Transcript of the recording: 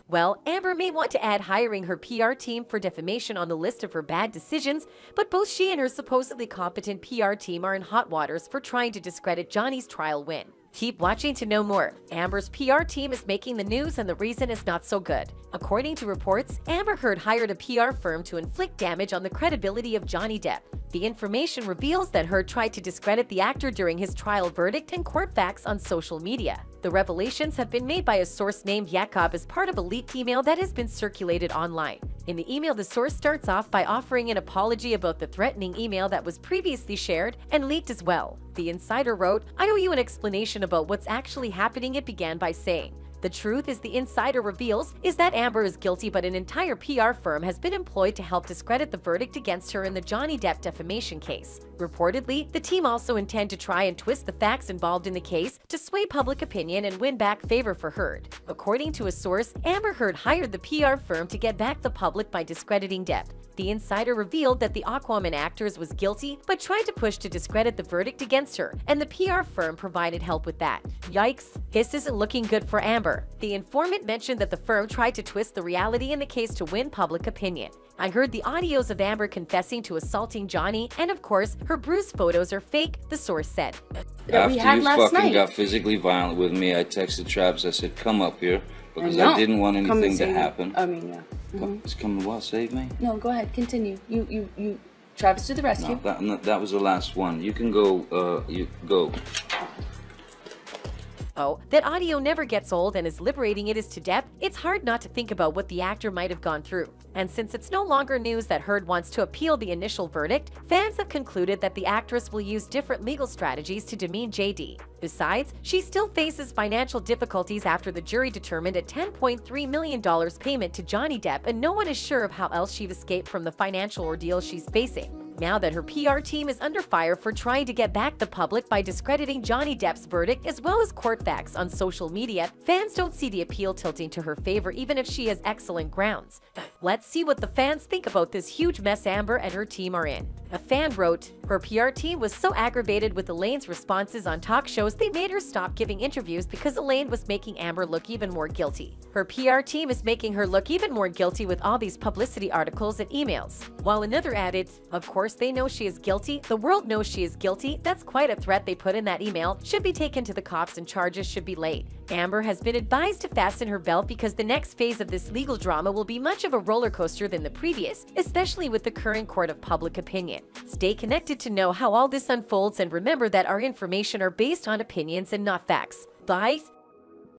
Well, Amber may want to add hiring her PR team for defamation on the list of her bad decisions, but both she and her supposedly competent PR team are in hot waters for trying to discredit Johnny's trial win. Keep watching to know more. Amber's PR team is making the news and the reason is not so good. According to reports, Amber Heard hired a PR firm to inflict damage on the credibility of Johnny Depp. The information reveals that Heard tried to discredit the actor during his trial verdict and court facts on social media. The revelations have been made by a source named Jakob as part of a leaked email that has been circulated online. In the email, the source starts off by offering an apology about the threatening email that was previously shared and leaked as well. The insider wrote, "I owe you an explanation about what's actually happening." It began by saying, "The truth is the insider reveals is that Amber is guilty, but an entire PR firm has been employed to help discredit the verdict against her in the Johnny Depp defamation case. Reportedly, the team also intend to try and twist the facts involved in the case to sway public opinion and win back favor for Heard." According to a source, Amber Heard hired the PR firm to get back the public by discrediting Depp. The insider revealed that the Aquaman actor was guilty but tried to push to discredit the verdict against her, and the PR firm provided help with that. Yikes, this isn't looking good for Amber. The informant mentioned that the firm tried to twist the reality in the case to win public opinion. "I heard the audios of Amber confessing to assaulting Johnny, and of course, her bruised photos are fake," the source said. After you fucking got physically violent with me, I texted Travis, I said, "Come up here," because I didn't want anything to happen. I mean, yeah. It's coming what? Save me? No, go ahead, continue. You, Travis to the rescue. No, that was the last one. You can go, you go. Oh, that audio never gets old, and as liberating it is to Depp, it's hard not to think about what the actor might have gone through. And since it's no longer news that Heard wants to appeal the initial verdict, fans have concluded that the actress will use different legal strategies to demean JD. Besides, she still faces financial difficulties after the jury determined a $10.3 million payment to Johnny Depp, and no one is sure of how else she've escaped from the financial ordeal she's facing. Now that her PR team is under fire for trying to get back the public by discrediting Johnny Depp's verdict as well as court facts on social media, fans don't see the appeal tilting to her favor even if she has excellent grounds. Let's see what the fans think about this huge mess Amber and her team are in. A fan wrote, "Her PR team was so aggravated with Elaine's responses on talk shows they made her stop giving interviews because Elaine was making Amber look even more guilty. Her PR team is making her look even more guilty with all these publicity articles and emails." While another added, "Of course they know she is guilty. The world knows she is guilty. That's quite a threat they put in that email. Should be taken to the cops and charges should be laid." Amber has been advised to fasten her belt because the next phase of this legal drama will be much of a roller coaster than the previous, especially with the current court of public opinion. Stay connected to know how all this unfolds, and remember that our information are based on opinions and not facts. Bye!